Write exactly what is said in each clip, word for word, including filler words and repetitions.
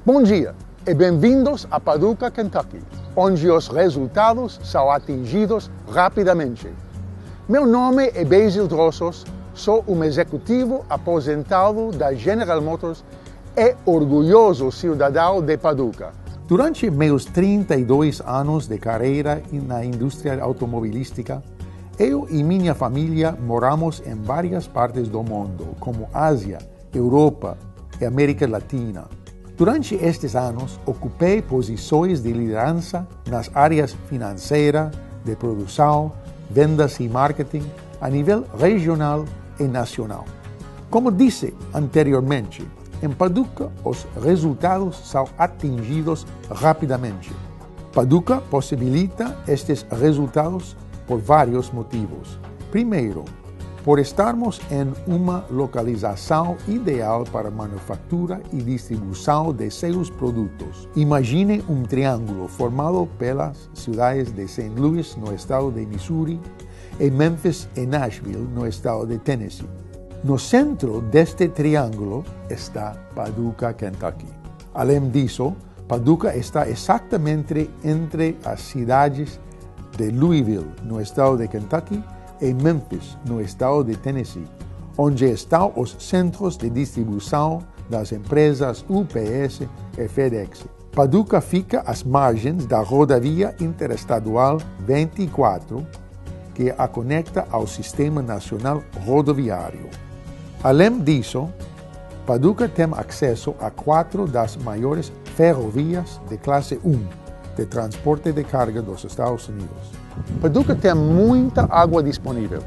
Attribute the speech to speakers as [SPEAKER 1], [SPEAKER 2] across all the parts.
[SPEAKER 1] Bom dia e bem-vindos a Paducah, Kentucky, onde os resultados são atingidos rapidamente. Meu nome é Basil Drossos, sou um executivo aposentado da General Motors e orgulhoso cidadão de Paducah.
[SPEAKER 2] Durante meus trinta e dois anos de carreira na indústria automobilística, eu e minha família moramos em várias partes do mundo, como Ásia, Europa e América Latina. Durante estes anos, ocupei posições de liderança nas áreas financeira, de produção, vendas e marketing a nível regional e nacional. Como disse anteriormente, em Paducah os resultados são atingidos rapidamente. Paducah possibilita estes resultados por vários motivos. Primeiro, por estarmos em uma localização ideal para manufatura e distribuição de seus produtos. Imagine um triângulo formado pelas cidades de Saint Louis, no estado de Missouri, e Memphis e Nashville, no estado de Tennessee. No centro deste triângulo está Paducah, Kentucky. Além disso, Paducah está exatamente entre as cidades de Louisville, no estado de Kentucky, e Memphis, no estado de Tennessee, onde estão os centros de distribuição das empresas U P S e FedEx. Paducah fica às margens da rodovia interestadual vinte e quatro, que a conecta ao Sistema Nacional Rodoviário. Além disso, Paducah tem acesso a quatro das maiores ferrovias de classe um de transporte de carga dos Estados Unidos.
[SPEAKER 1] Paducah tem muita água disponível.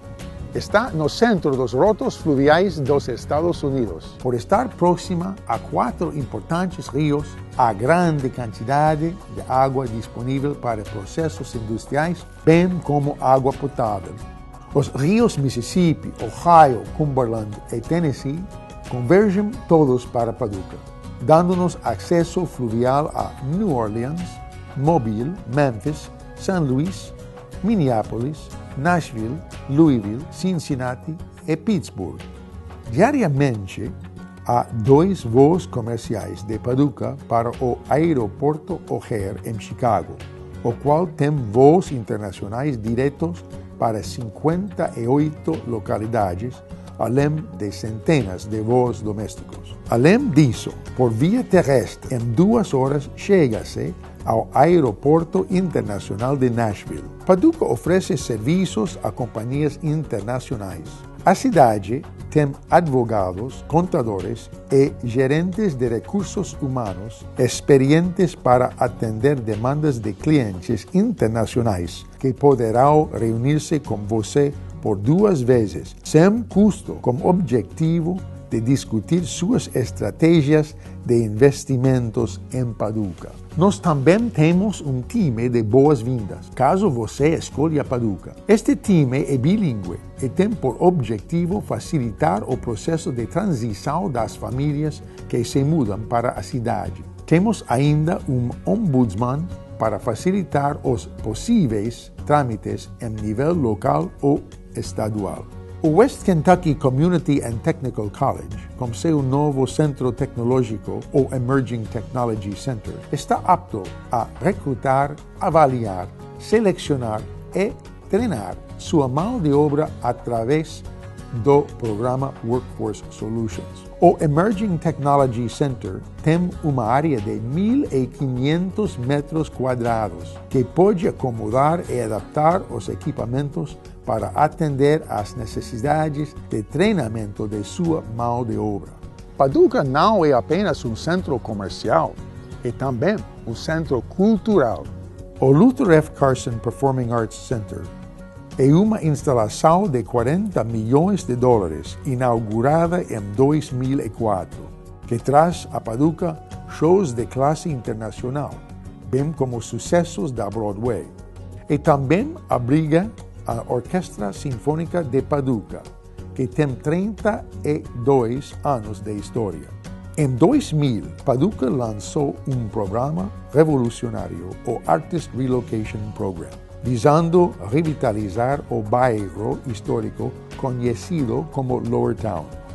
[SPEAKER 1] Está no centro dos rotos fluviais dos Estados Unidos.
[SPEAKER 2] Por estar próxima a quatro importantes rios, há grande quantidade de água disponível para processos industriais, bem como água potável. Os rios Mississippi, Ohio, Cumberland e Tennessee convergem todos para Paducah, dando-nos acesso fluvial a New Orleans, Mobile, Memphis, Saint Louis, Minneapolis, Nashville, Louisville, Cincinnati e Pittsburgh. Diariamente, há dois voos comerciais de Paducah para o aeroporto O'Hare, em Chicago, o qual tem voos internacionais diretos para cinquenta e oito localidades, além de centenas de voos domésticos. Além disso, por via terrestre, em duas horas chega-se ao Aeroporto Internacional de Nashville. Paducah oferece serviços a companhias internacionais. A cidade tem advogados, contadores e gerentes de recursos humanos experientes para atender demandas de clientes internacionais que poderão reunir-se com você por duas vezes, sem custo, com o objetivo de discutir suas estratégias de investimentos em Paducah. Nós também temos um time de boas-vindas, caso você escolha Paducah. Este time é bilíngue e tem por objetivo facilitar o processo de transição das famílias que se mudam para a cidade. Temos ainda um ombudsman para facilitar os possíveis trâmites em nível local ou estadual. O West Kentucky Community and Technical College, com seu novo centro tecnológico, ou Emerging Technology Center, está apto a recrutar, avaliar, selecionar e treinar sua mão de obra através do programa Workforce Solutions. O Emerging Technology Center tem uma área de mil e quinhentos metros quadrados, que pode acomodar e adaptar os equipamentos para atender às necessidades de treinamento de sua mão de obra.
[SPEAKER 1] Paducah não é apenas um centro comercial, é também um centro cultural.
[SPEAKER 2] O Luther F. Carson Performing Arts Center é uma instalação de quarenta milhões de dólares, inaugurada em dois mil e quatro, que traz a Paducah shows de classe internacional, bem como sucessos da Broadway. E também abriga a Orquestra Sinfônica de Paducah, que tem trinta e dois anos de história. Em dois mil, Paducah lançou um programa revolucionário, o Artist Relocation Program, visando revitalizar o bairro histórico conhecido como Lower Town.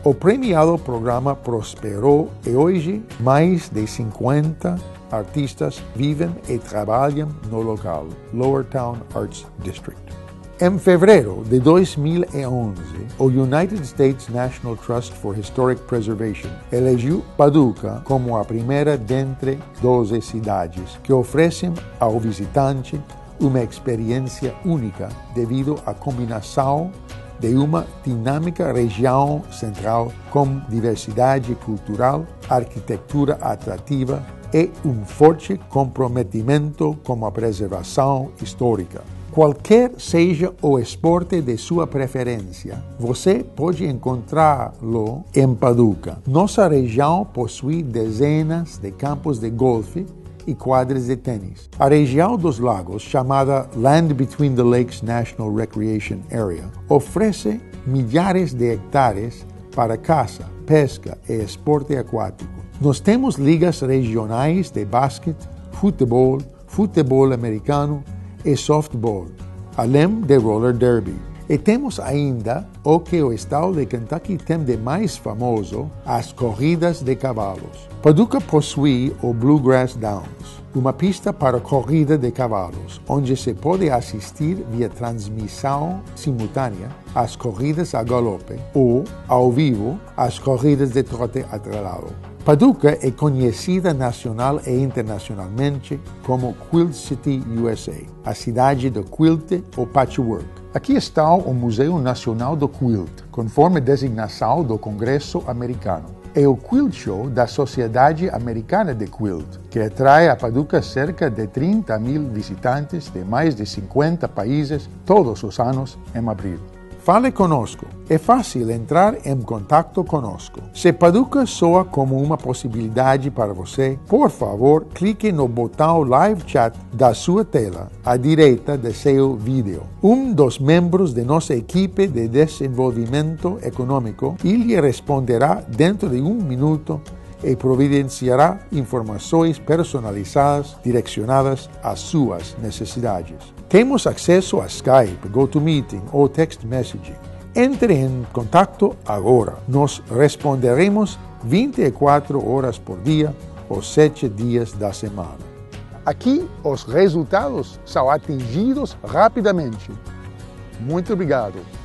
[SPEAKER 2] O premiado programa prosperou e hoje mais de cinquenta artistas vivem e trabalham no local, Lower Town Arts District. Em fevereiro de dois mil e onze, o United States National Trust for Historic Preservation elegeu Paducah como a primeira dentre doze cidades que oferecem ao visitante uma experiência única devido à combinação de uma dinâmica região central com diversidade cultural, arquitetura atrativa e um forte comprometimento com a preservação histórica. Qualquer seja o esporte de sua preferência, você pode encontrá-lo em Paducah. Nossa região possui dezenas de campos de golfe e quadras de tênis. A região dos lagos, chamada Land Between the Lakes National Recreation Area, oferece milhares de hectares para caça, pesca e esporte aquático. Nós temos ligas regionais de basquete, futebol, futebol americano e softball, além de roller derby. E temos ainda o que o estado de Kentucky tem de mais famoso, as corridas de cavalos. Paducah possui o Bluegrass Downs, uma pista para corrida de cavalos, onde se pode assistir via transmissão simultânea às corridas a galope ou, ao vivo, às corridas de trote atrelado. Paducah é conhecida nacional e internacionalmente como Quilt City, U S A, a cidade do quilt ou patchwork. Aqui está o Museu Nacional do Quilt, conforme designação do Congresso Americano. É o Quilt Show da Sociedade Americana de Quilt, que atrai a Paducah cerca de trinta mil visitantes de mais de cinquenta países todos os anos em abril. Fale conosco. É fácil entrar em contato conosco. Se Paducah soa como uma possibilidade para você, por favor, clique no botão Live Chat da sua tela, à direita de seu vídeo. Um dos membros de nossa equipe de desenvolvimento econômico lhe responderá dentro de um minuto e providenciará informações personalizadas direcionadas às suas necessidades. Temos acesso a Skype, GoToMeeting ou Text Messaging. Entre em contato agora. Nós responderemos vinte e quatro horas por dia, os sete dias da semana.
[SPEAKER 1] Aqui, os resultados são atingidos rapidamente. Muito obrigado.